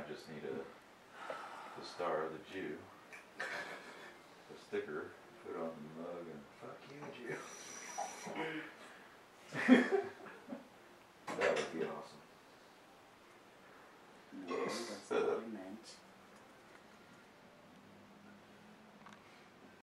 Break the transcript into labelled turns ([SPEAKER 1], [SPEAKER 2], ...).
[SPEAKER 1] might just need the star of the Jew, a sticker, put on the mug, and fuck you, Jew. That would be awesome.